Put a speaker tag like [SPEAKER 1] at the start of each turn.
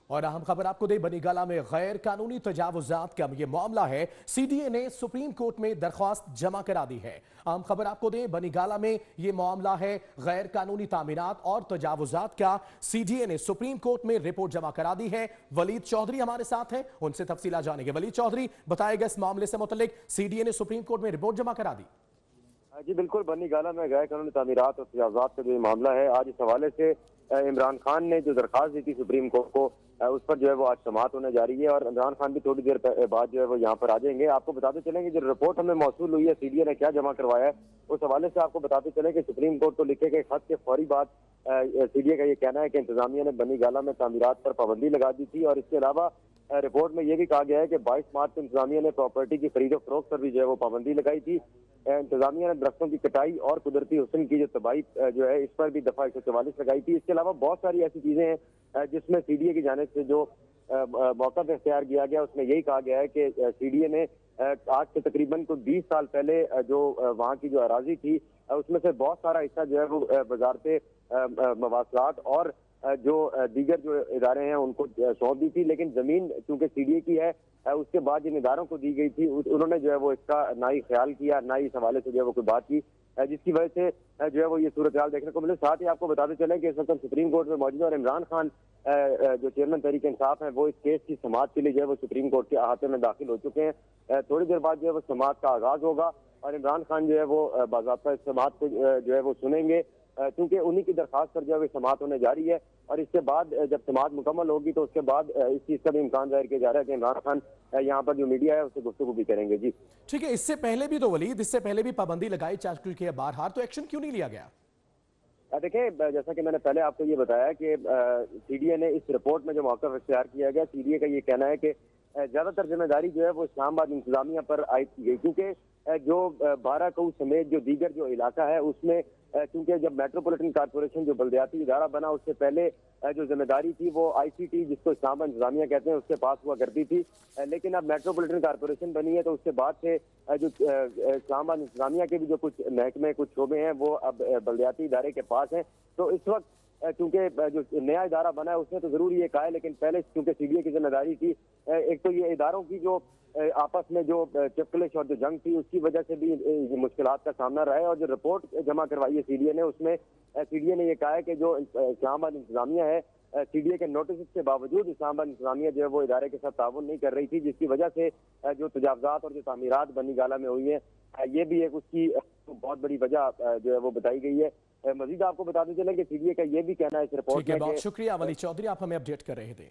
[SPEAKER 1] और अहम खबर आपको दे, बनीगाला में गैर कानूनी तजावुजात का ये मामला है। सीडीए ने सुप्रीम कोर्ट में दरख्वास्त जमा करा दी है। अहम खबर आपको दे, बनीगाला में ये मामला है गैर कानूनी तामीरात और तजावुजात का। सीडीए ने सुप्रीम कोर्ट में रिपोर्ट जमा करा दी है। वलीद चौधरी हमारे साथ हैं, उनसे तफसीला जानेंगे। वलीद चौधरी, बताएगा इस मामले से मुतल्लिक सीडीए ने सुप्रीम कोर्ट में रिपोर्ट जमा करा दी।
[SPEAKER 2] जी बिल्कुल, बनीगाला में गैर कानूनी तामीरात और तजावुजात का जो मामला है, आज इस हवाले से इमरान खान ने जो दरखास्त दी थी सुप्रीम कोर्ट को, उस पर जो है वो आज समाअत होने जा रही है और इमरान खान भी थोड़ी देर बाद जो है वो यहाँ पर आ जाएंगे। आपको बताते चलेंगे जो रिपोर्ट हमें मौसूल हुई है, सीडीए ने क्या जमा करवाया है, उस हवाले से आपको बताते चले कि सुप्रीम कोर्ट को लिखे गए खत के फौरी बाद सीडीए का ये कहना है कि इंतजामिया ने बनीगाला में तामीरात पर पाबंदी लगा दी थी। और इसके अलावा रिपोर्ट में यह भी कहा गया है कि 22 मार्च को इंतजामिया ने प्रॉपर्टी की खरीदो फरोख्त पर भी जो है वो पाबंदी लगाई थी। इंतजामिया ने दरख्तों की कटाई और कुदरती हुस्न की जो तबाही जो है, इस पर भी दफा 144 लगाई थी। इसके अलावा बहुत सारी ऐसी चीजें हैं जिसमें सीडीए की जानिब से जो मौका इख्तियार किया गया, उसमें यही कहा गया है कि सीडीए ने आज से तकरीबन कुछ 20 साल पहले जो वहाँ की जो अराजी थी, उसमें से बहुत सारा हिस्सा जो है वो वजारत मवासलात और जो दीगर जो इदारे हैं उनको सौंप दी थी। लेकिन जमीन चूंकि सीडीए की है, उसके बाद जिन इदारों को दी गई थी उन्होंने जो है वो इसका ना ही ख्याल किया, ना ही इस हवाले से जो है वो कोई बात की, जिसकी वजह से जो है वो ये सूरत हाल देखने को मिले। साथ ही आपको बताते चले कि इस वक्त सुप्रीम कोर्ट में मौजूद है और इमरान खान जो चेयरमैन तहरीक इंसाफ है, वो इस केस की समाअत के लिए जो है वो सुप्रीम कोर्ट के अहाते में दाखिल हो चुके हैं। थोड़ी देर बाद जो है वो समाअत का आगाज होगा और इमरान खान जो है वो बाज़ाब्ता इस समाअत को जो है वो सुनेंगे, क्योंकि उन्हीं की दरखास्त पर जो है समाअत होने जा रही है। और इसके बाद जब समाअत मुकम्मल होगी तो उसके बाद इस चीज का भी इम्कान जाहिर किया जा रहा है कि इमरान खान यहाँ पर जो मीडिया है उससे गुफ्तगू भी करेंगे। जी
[SPEAKER 1] ठीक है, इससे पहले भी तो वलीद, इससे पहले भी पाबंदी लगाई जा चुकी है बार-बार, तो एक्शन क्यों नहीं लिया गया?
[SPEAKER 2] देखिए, जैसा कि मैंने पहले आपको ये बताया कि सीडीए ने इस रिपोर्ट में जो मौका इख्तियार किया गया, सीडीए का ये कहना है कि ज्यादातर जिम्मेदारी जो है वो इस्लामाबाद इंतजामिया पर आयद की गई, क्योंकि जो बाराकऊ समेत जो दीगर जो इलाका है उसमें क्योंकि जब मेट्रोपॉलिटन कॉर्पोरेशन जो बल्दियाती इदारा बना, उससे पहले जो जिम्मेदारी थी वो आईसीटी, जिसको इस्लामाबाद इंतजामिया कहते हैं, उसके पास हुआ करती थी। लेकिन अब मेट्रोपॉलिटन कॉर्पोरेशन बनी है तो उसके बाद से जो इस्लामाबाद इंतजामिया के भी जो कुछ महकमे, कुछ शोबे हैं, वो अब बल्दियाती इदारे के पास हैं। तो इस वक्त क्योंकि जो नया इदारा बना है उसने तो जरूर ये कहा है, लेकिन पहले क्योंकि सीडीए की जिम्मेदारी थी, एक तो ये इदारों की जो आपस में जो चिपकलिश और जो जंग थी उसकी वजह से भी मुश्किलात का सामना रहा है। और जो रिपोर्ट जमा करवाई है सीडीए ने, उसमें सीडीए ने यह कहा है कि जो इस्लामाबाद इंतजामिया है, सीडीए के नोटिस के बावजूद इस्लामाबाद इंतजामिया जो है वो इदारे के साथ ताउन नहीं कर रही थी, जिसकी वजह से जो तजावुजात और जो तामीरात बनीगाला में हुई है, ये भी एक उसकी बहुत बड़ी वजह जो है वो बताई गई है। मजीद आपको बताते चले कि सीडीए का ये भी कहना है इस रिपोर्ट में।
[SPEAKER 1] बहुत शुक्रिया वलीद चौधरी, आप हमें अपडेट कर रहे थे।